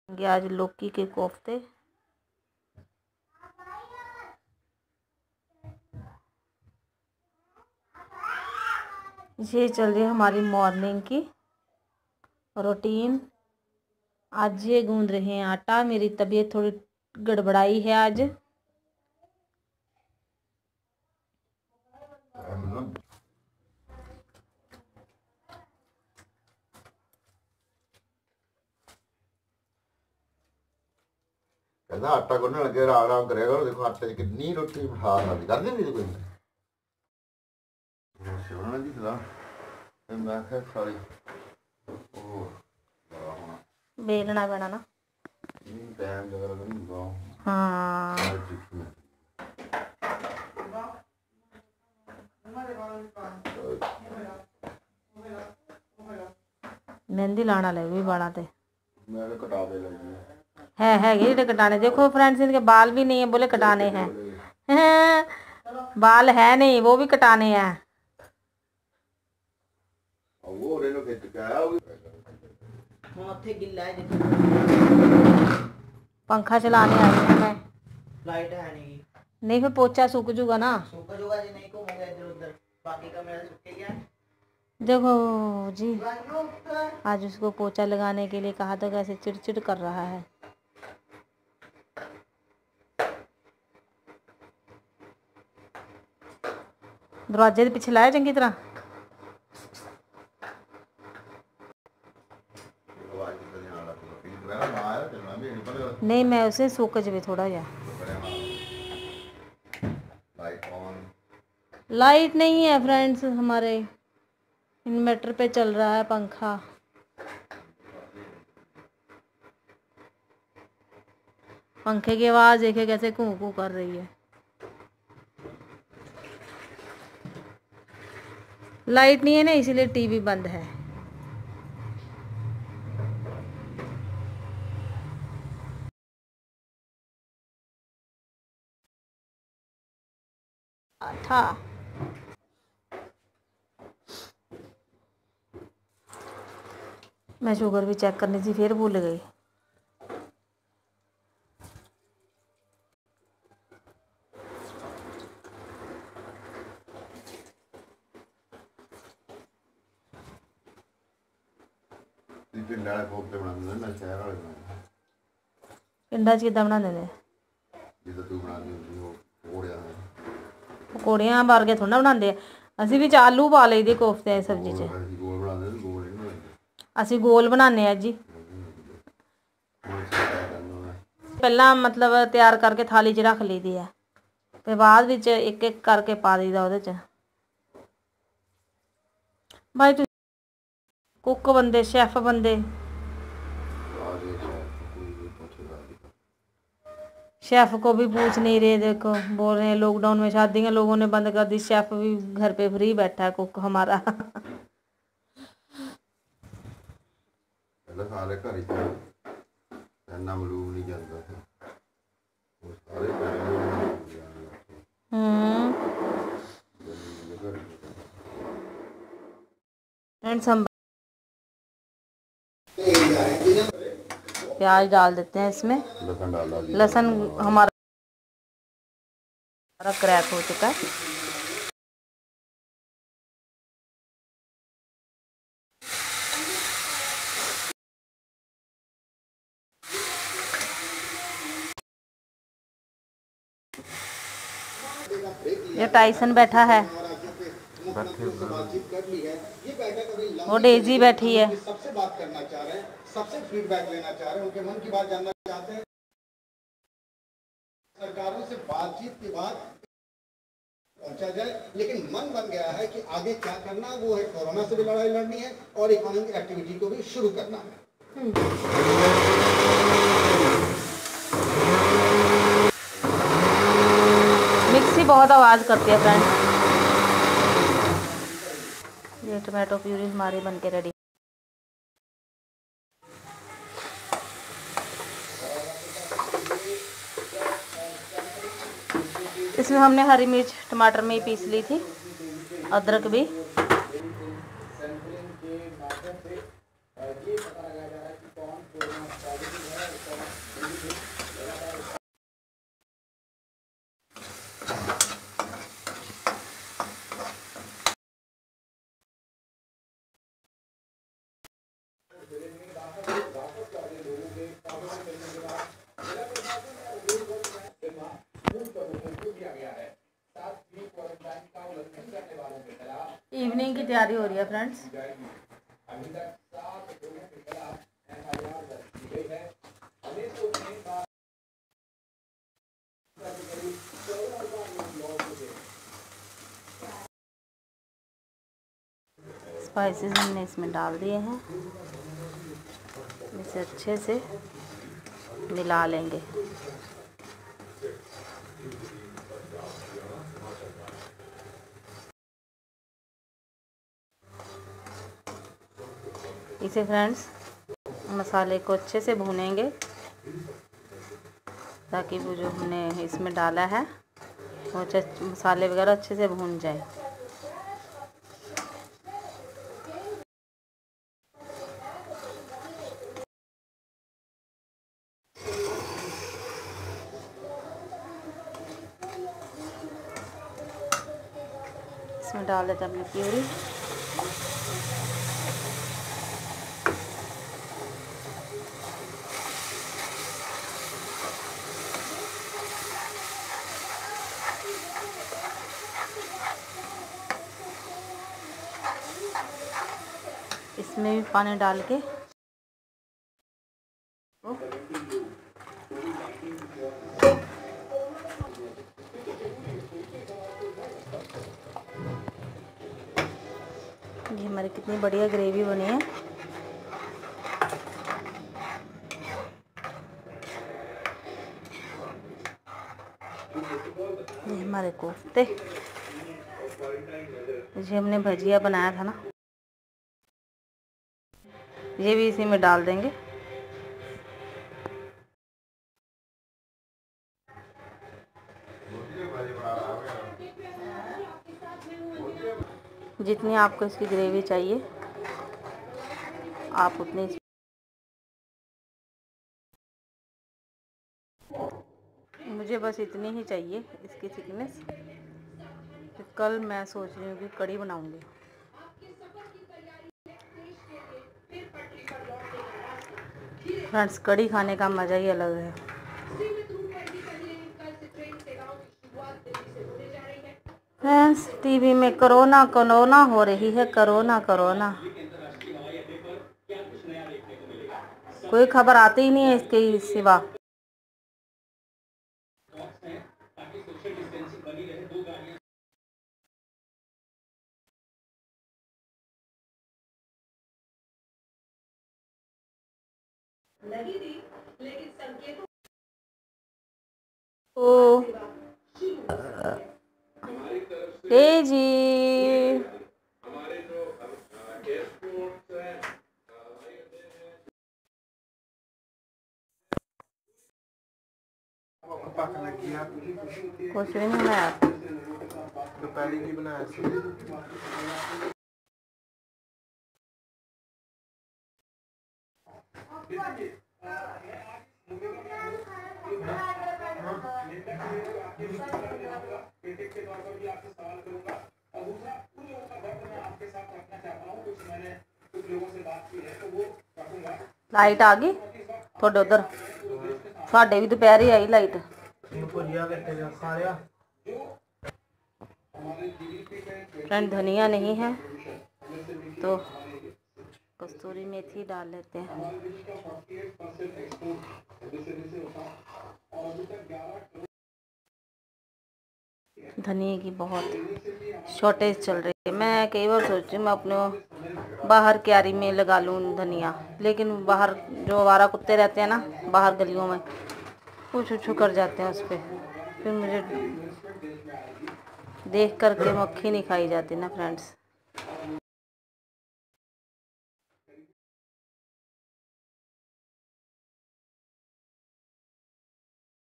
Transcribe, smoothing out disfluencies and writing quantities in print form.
आज लौकी के कोफ्ते। ये चल रही है हमारी मॉर्निंग की रूटीन। आज ये गूंद रहे हैं आटा। मेरी तबीयत थोड़ी गड़बड़ाई है आज। कहता आटा गुनने लगे आराम करेगा। देखो आटे की कितनी रोटी मिठास आती कर देंगे कोई शिवना जी सलाह मैं आखिया सारी बेलना पैना ना टाइम जगह नहीं। हाँ मेहंदी लाना ले भी बाड़ा ते मैं कटा दे है ये कटाने। देखो फ्रेंड्स इनके बाल भी नहीं है, बोले कटाने हैं। बाल है नहीं, वो भी कटाने हैं। पंखा चलाने आई हूँ मैं। लाइट है नहीं फिर पोचा सूख जूगा ना। सूख जूगा जी, नहीं घूमूंगा इधर उधर, बाकी का मेरा सूख गया। देखो जी आज उसको पोचा लगाने के लिए कहा था, कैसे चिड़चिड़ कर रहा है। दरवाजे के पीछे लाया चंगी तरह। नहीं मैं उसे सूख जावे थोड़ा जा। लाइट नहीं है फ्रेंड्स, हमारे इन्वर्टर पे चल रहा है पंखा। पंखे की आवाज देखे कैसे कूं कूं कर रही है। लाइट नहीं है ना, इसीलिए टीवी बंद है। था मैं शुगर भी चेक करनी थी, फिर भूल गई। पिंडा च किद्दां बनांदे ने? पकौड़ियां वर्गे थोड़ा बनांदे। असीं भी आलू पा लईदे कोफ्ते सब्जी च। असीं गोल बनाने आ जी। पहला मतलब तैयार करके थाली च रख लईदी है, फिर बाद विच एक एक करके पा दईदा ओहदे च। भाई तुसीं कुक बंदे, शेफ बंदे, शेफ को भी पूछ नहीं रहे। देखो बोल रहे हैं लॉकडाउन में शादियां लोगों ने बंद कर दी, शेफ भी घर पे फ्री बैठा है कुक हमारा। सारे घर इन्ना मलूम नहीं जाता था। प्याज डाल देते हैं इसमें। लहसुन हमारा क्रैक हो चुका है। ये टाइसन बैठा है, वो डेजी बैठी है। सबसे बात करना चाह रहे हैं, सबसे फीडबैक लेना चाह रहे हैं, उनके मन की बात जानना चाहते हैं। सरकारों से बातचीत के बाद पहुंचा जाए, लेकिन मन बन गया है कि आगे क्या करना, वो है कोरोना से भी लड़ाई लड़नी है और इकोनॉमिक एक्टिविटी को भी शुरू करना है। मिक्सी बहुत आवाज करती है फ्रेंड्स। ये टमाटो प्यूरी हमारी बन के रेडी। इसमें हमने हरी मिर्च टमाटर में ही पीस ली थी, अदरक भी। इवनिंग की तैयारी हो रही है फ्रेंड्स। स्पाइसेस हमने इसमें डाल दिए हैं, इसे अच्छे से मिला लेंगे। इसे फ्रेंड्स मसाले को अच्छे से भूनेंगे ताकि वो जो हमने इसमें डाला है वो मसाले वगैरह अच्छे से भून जाए। इसमें डाल देते हैं अपनी प्यूरी। इसमें भी पानी डाल के ये हमारी कितनी बढ़िया ग्रेवी बनी है। ये हमारे कोफ्ते, ये हमने भजिया बनाया था ना, ये भी इसी में डाल देंगे। जितनी आपको इसकी ग्रेवी चाहिए आप उतनी, मुझे बस इतनी ही चाहिए इसकी थिकनेस। तो कल मैं सोच रही हूँ कि कढ़ी बनाऊंगी। फ्रेंड्स कढ़ी खाने का मज़ा ही अलग है। फ्रेंड्स टीवी में कोरोना कोरोना हो रही है, कोरोना कोरोना, कोई खबर आती ही नहीं है इसके सिवा। ओ जी कुछ भी नहीं बनाया, दोपहर की बनाया सी। लाइट आ गई थोड़े उधर, साढ़े भी दोपहर ही आई लाइट। फ्रेंड धनिया नहीं है तो कस्तूरी मेथी डाल लेते हैं। धनिया की बहुत शॉर्टेज चल रही है। मैं कई बार सोचती हूँ मैं अपने बाहर क्यारी में लगा लूँ धनिया, लेकिन बाहर जो आवारा कुत्ते रहते हैं ना बाहर गलियों में, वो छू कर जाते हैं उस पर, फिर मुझे देख कर के मक्खी नहीं खाई जाती ना फ्रेंड्स।